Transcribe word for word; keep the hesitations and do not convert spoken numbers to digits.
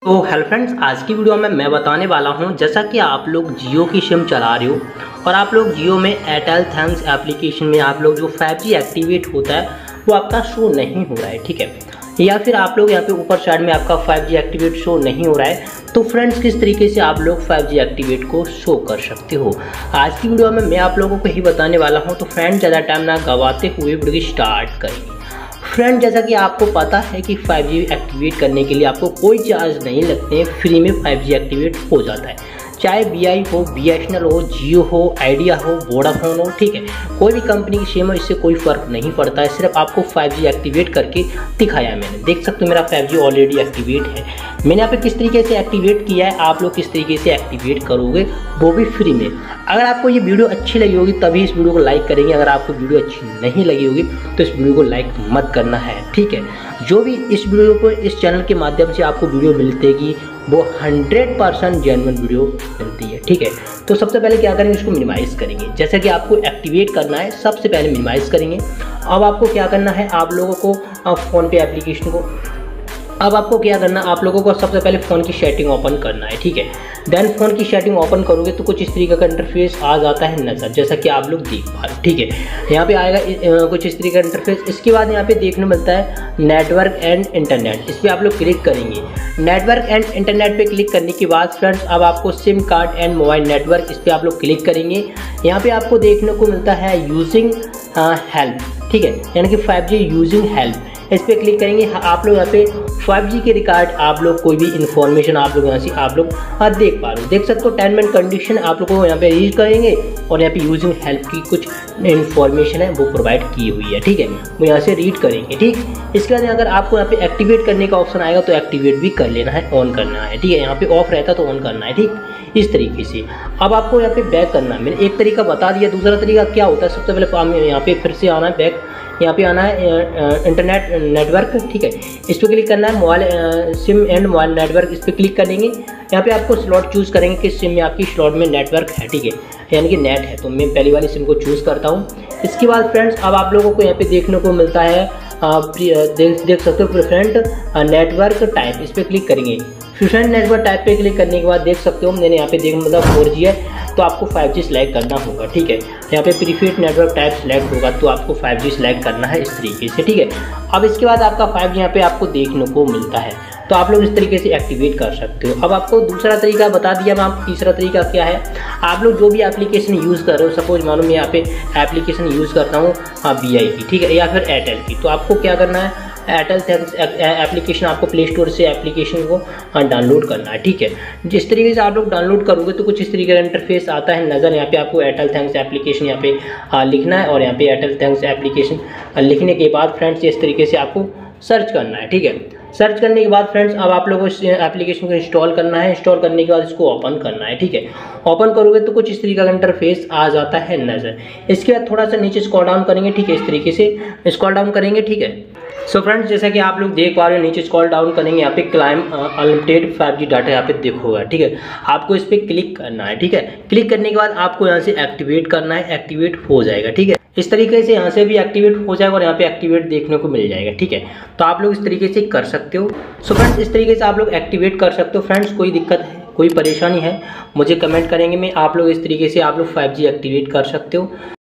तो hello friends, आज की वीडियो में मैं बताने वाला हूं, जैसा कि आप लोग जियो की सिम चला रहे हो और आप लोग जियो में एयरटेल थैंक्स एप्लीकेशन में आप लोग जो फाइव जी एक्टिवेट होता है वो आपका शो नहीं हो रहा है, ठीक है। या फिर आप लोग यहाँ पे ऊपर साइड में आपका फाइव जी एक्टिवेट शो नहीं हो रहा है, तो फ्रेंड्स किस तरीके से आप लोग फाइव जी एक्टिवेट को शो कर सकते हो, आज की वीडियो में मैं आप लोगों को ही बताने वाला हूँ। तो फ्रेंड ज़्यादा टाइम ना गवाते हुए वीडियो स्टार्ट करेंगे। फ्रेंड, जैसा कि आपको पता है कि फाइव जी एक्टिवेट करने के लिए आपको कोई चार्ज नहीं लगते हैं, फ्री में फाइव जी एक्टिवेट हो जाता है। चाहे वी आई हो, बी एस एन एल हो, जियो हो, आइडिया हो, वोडाफोन हो, ठीक है, कोई भी कंपनी की सिम हो, इससे कोई फ़र्क नहीं पड़ता है। सिर्फ आपको फाइव जी एक्टिवेट करके दिखाया है मैंने। देख सकते हो मेरा फाइव जी ऑलरेडी एक्टिवेट है। मैंने यहाँ पे किस तरीके से एक्टिवेट किया है, आप लोग किस तरीके से एक्टिवेट करोगे, वो भी फ्री में। अगर आपको ये वीडियो अच्छी लगी होगी तभी इस वीडियो को लाइक करेंगे। अगर आपको वीडियो अच्छी नहीं लगी होगी तो इस वीडियो को लाइक मत करना है, ठीक है। जो भी इस वीडियो को इस चैनल के माध्यम से आपको वीडियो मिलतेगी वो हंड्रेड परसेंट जेन्युइन वीडियो मिलती है, ठीक है। तो सबसे पहले क्या करेंगे, इसको मिनिमाइज़ करेंगे। जैसे कि आपको एक्टिवेट करना है, सबसे पहले मिनिमाइज़ करेंगे। अब आपको क्या करना है, आप लोगों को फ़ोन पे एप्लीकेशन को अब आपको क्या करना है, आप लोगों को सबसे पहले फ़ोन की सेटिंग ओपन करना है, ठीक है। देन फ़ोन की सेटिंग ओपन करोगे तो कुछ इस तरीके का इंटरफेस आ जाता है नज़र, जैसा कि आप लोग देख पा रहे हो, ठीक है। यहाँ पे आएगा कुछ इस तरीके का इंटरफेस। इसके बाद यहाँ पे देखने मिलता है नेटवर्क एंड इंटरनेट, इस पर आप लोग क्लिक करेंगे। नेटवर्क एंड इंटरनेट पे क्लिक करने के बाद फ्रेंड्स अब आपको SIM card and mobile network, इस पर आप लोग क्लिक करेंगे। यहाँ पे आपको देखने को मिलता है यूजिंग हेल्प, ठीक है, यानी कि फाइव जी यूजिंग हेल्प, इस पर क्लिक करेंगे। आप लोग यहाँ पे फाइव जी के रिगार्ड आप लोग कोई भी इन्फॉर्मेशन आप लोग यहाँ से आप लोग हाँ देख पा रहे हो, देख सकते हो। टर्म एंड कंडीशन आप लोगों को यहाँ पे रीड करेंगे और यहाँ पे यूजिंग हेल्प की कुछ इन्फॉर्मेशन है वो प्रोवाइड की हुई है, ठीक है, वो यहाँ से रीड करेंगे, ठीक। इसके बाद अगर आपको यहाँ पे एक्टिवेट करने का ऑप्शन आएगा तो एक्टिवेट भी कर लेना है, ऑन करना है, ठीक है। यहाँ पे ऑफ रहता तो ऑन करना है, ठीक, इस तरीके से। अब आपको यहाँ पे बैक करना है, मैंने एक तरीका बता दिया। दूसरा तरीका क्या होता है, सबसे पहले यहाँ पे फिर से आना है बैक, यहाँ पे आना है इंटरनेट नेटवर्क, ठीक है, इस पर क्लिक करना है। Mobile SIM and mobile network, इस पर क्लिक करेंगे। यहाँ पे आपको स्लॉट चूज़ करेंगे किस सिम में आपकी स्लॉट में नेटवर्क है, ठीक है, यानी कि नेट है, तो मैं पहली वाली सिम को चूज़ करता हूँ। इसके बाद फ्रेंड्स अब आप लोगों को यहाँ पे देखने को मिलता है आप देख देख सकते हो प्रेफरेंट नेटवर्क टाइप, इस पर क्लिक करेंगे। प्रेफरेंट नेटवर्क टाइप पे क्लिक करने के बाद देख सकते हो मैंने यहाँ पे देख मतलब फोर जी है तो आपको फाइव जी सिलेक्ट करना होगा, ठीक है। यहाँ पे प्रीफेड नेटवर्क टाइप सिलेक्ट होगा तो आपको फाइव जी सिलेक्ट करना है, इस तरीके से, ठीक है। अब इसके बाद आपका फाइव जी यहाँ पे आपको देखने को मिलता है, तो आप लोग इस तरीके से एक्टिवेट कर सकते हो। अब आपको दूसरा तरीका बता दिया मैं, आप तीसरा तरीका क्या है, आप लोग जो भी एप्लीकेशन यूज़ कर रहे हो, सपोज मानो मैं यहाँ पे एप्लीकेशन यूज़ करता हूँ वी आई की, ठीक है, या फिर एयरटेल की, तो आपको क्या करना है, एयरटेल थैंक्स एप्लीकेशन आपको प्ले स्टोर से एप्लीकेशन को डाउनलोड करना है, ठीक है। जिस तरीके से आप लोग डाउनलोड करोगे तो कुछ इस तरीके का इंटरफेस आता है नज़र। यहाँ पे आपको एयरटेल थैंक्स एप्लीकेशन यहाँ पे आ, लिखना है और यहाँ पे एयरटेल थैंक्स एप्लीकेशन लिखने के बाद फ्रेंड्स इस तरीके से आपको सर्च करना है, ठीक है। सर्च करने के बाद फ्रेंड्स अब आप लोगों को एप्लीकेशन को इंस्टॉल करना है। इंस्टॉल करने के बाद इसको ओपन करना है, ठीक है। ओपन करोगे तो कुछ इस तरीके का इंटरफेस आ जाता है नज़र। इसके बाद थोड़ा सा नीचे स्क्रॉल डाउन करेंगे, ठीक है, इस तरीके से स्क्रॉल डाउन करेंगे, ठीक है। सो so फ्रेंड्स जैसा कि आप लोग देख पा रहे हो नीचे स्क्रॉल डाउन करेंगे, यहाँ पे claim unlimited five G data यहाँ पे देखोगा, ठीक है। आपको इस पर क्लिक करना है, ठीक है। क्लिक करने के बाद आपको यहाँ से एक्टिवेट करना है, एक्टिवेट हो जाएगा, ठीक है। इस तरीके से यहाँ से भी एक्टिवेट हो जाएगा और यहाँ पे एक्टिवेट देखने को मिल जाएगा, ठीक है। तो आप लोग इस तरीके से कर सकते हो। सो फ्रेंड्स इस तरीके से आप लोग एक्टिवेट कर सकते हो। फ्रेंड्स कोई दिक्कत है, कोई परेशानी है मुझे कमेंट करेंगे, मैं आप लोग इस तरीके से आप लोग फाइव जी एक्टिवेट कर सकते हो।